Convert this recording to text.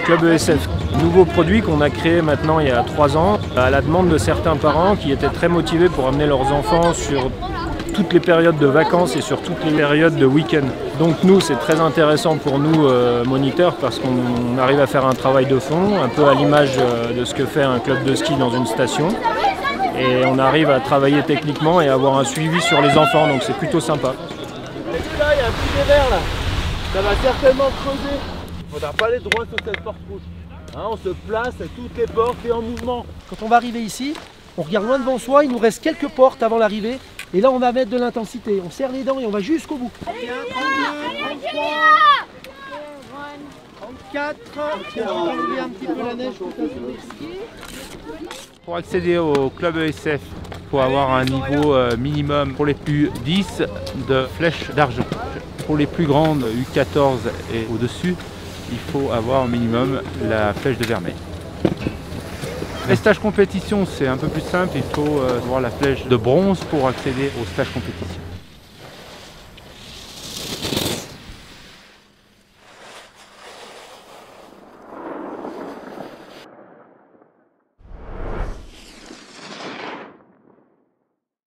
Club ESF, nouveau produit qu'on a créé maintenant il y a 3 ans, à la demande de certains parents qui étaient très motivés pour amener leurs enfants sur toutes les périodes de vacances et sur toutes les périodes de week-end. Donc nous, c'est très intéressant pour nous, moniteurs, parce qu'on arrive à faire un travail de fond, un peu à l'image de ce que fait un club de ski dans une station. Et on arrive à travailler techniquement et avoir un suivi sur les enfants, donc c'est plutôt sympa. Là, il y a un petit dévers là, ça va certainement creuser. Il ne faudra pas aller droit sur cette porte rouge. Hein, on se place à toutes les portes et en mouvement. Quand on va arriver ici, on regarde loin devant soi, il nous reste quelques portes avant l'arrivée. Et là, on va mettre de l'intensité. On serre les dents et on va jusqu'au bout. 34, on va enlever un petit peu la neige. Pour accéder au club ESF, il faut avoir un niveau minimum pour les plus 10 de flèche d'argent. Pour les plus grandes, U14 et au-dessus, il faut avoir au minimum la flèche de vermeil. Les stages compétition, c'est un peu plus simple, il faut avoir la flèche de bronze pour accéder aux stages compétition.